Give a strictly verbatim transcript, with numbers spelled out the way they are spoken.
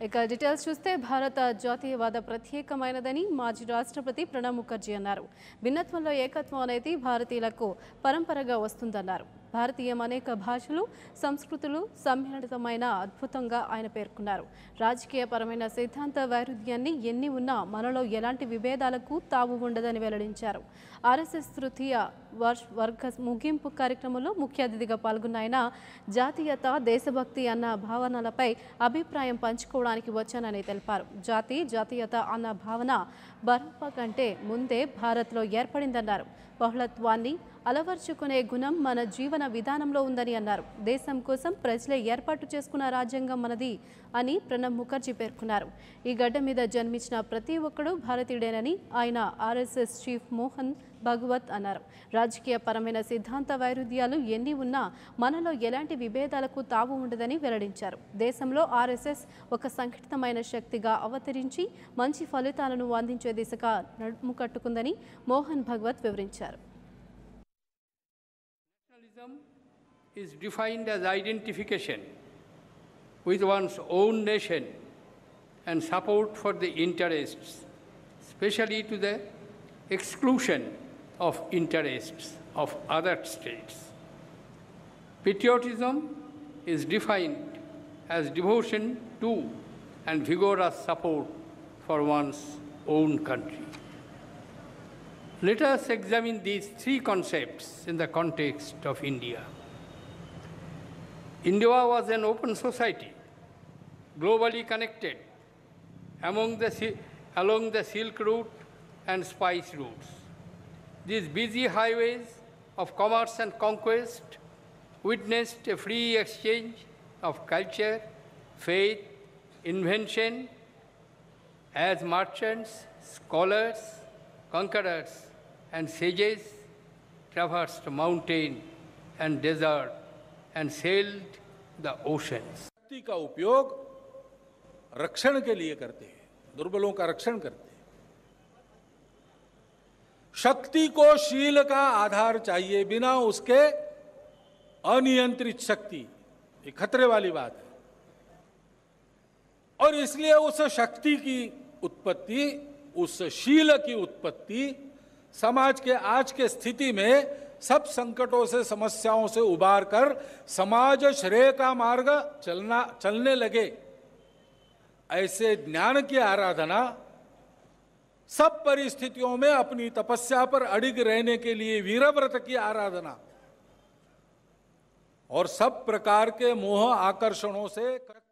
ఇక డీటెయిల్స్ చూస్తే భారత జాతీయవాద ప్రత్యేకమైనదని మాజీ రాష్ట్రపతి ప్రణబ్ ముఖర్జీ అన్నారు. భిన్నత్వంలో ఏకత్వం అనేది భారతీయులకు పరంపరగా వస్తుందన్నారు. భారతీయం అనేక భాషలు, సంస్కృతులు సమ్మిళితమైన అద్భుతంగా ఆయన పేర్కొన్నారు. రాజకీయపరమైన సిద్ధాంత వైరుధ్యాన్ని ఎన్ని ఉన్నా మనలో ఎలాంటి విభేదాలకు తావు ఉండదని వెల్లడించారు. ఆర్ఎస్ఎస్ తృతీయ వర్గ ముగింపు కార్యక్రమంలో ముఖ్య అతిథిగా పాల్గొన్న ఆయన జాతీయత, దేశభక్తి అన్న భావనలపై అభిప్రాయం పంచుకోవడానికి వచ్చానని తెలిపారు. జాతి, జాతీయత అన్న భావన భరతమ కంటే ముందే భారత్లో ఏర్పడిందన్నారు. బహుళత్వాన్ని అలవర్చుకునే గుణం మన జీవన విధానంలో ఉందని అన్నారు. దేశం కోసం ప్రజలే ఏర్పాటు చేసుకున్న రాజ్యాంగం మనది అని ప్రణబ్ ముఖర్జీ పేర్కొన్నారు. ఈ గడ్డ మీద జన్మించిన ప్రతి ఒక్కడూ భారతీయుడేనని ఆయన ఆర్ఎస్ఎస్ చీఫ్ మోహన్ భగవత్ అన్నారు. రాజకీయ పరమైన సిద్ధాంత వైరుధ్యాలు ఎన్ని ఉన్నా మనలో ఎలాంటి విభేదాలకు తావు ఉండదని వెల్లడించారు. దేశంలో ఆర్ఎస్ఎస్ ఒక సంఘటితమైన శక్తిగా అవతరించి మంచి ఫలితాలను అందించే దిశగా నడుము కట్టుకుందని మోహన్ భగవత్ వివరించారు. Nationalism is defined as identification with one's own nation and support for the interests, especially to the exclusion of interests of other states. Patriotism is defined as devotion to and vigorous support for one's own country. Let us examine these three concepts in the context of India. India was an open society, globally connected among the, along the Silk Route and spice routes. These busy highways of commerce and conquest witnessed a free exchange of culture, faith, invention, as merchants, scholars, conquerors, and sages traversed mountain and desert and sailed the oceans. शक्ति का उपयोग रक्षण के लिए करते हैं, दुर्बलों का रक्षण करते हैं। शक्ति को शील का आधार चाहिए, बिना उसके अनियंत्रित शक्ति ये खतरे वाली बात है। और इसलिए उस शक्ति की उत्पत्ति, उस शील की उत्पत्ति समाज के आज के स्थिति में सब संकटों से, समस्याओं से उबार कर समाज श्रेय का मार्ग चलना चलने लगे, ऐसे ज्ञान की आराधना सब परिस्थितियों में अपनी तपस्या पर अडिग रहने के लिए वीरव्रत की आराधना और सब प्रकार के मोह आकर्षणों से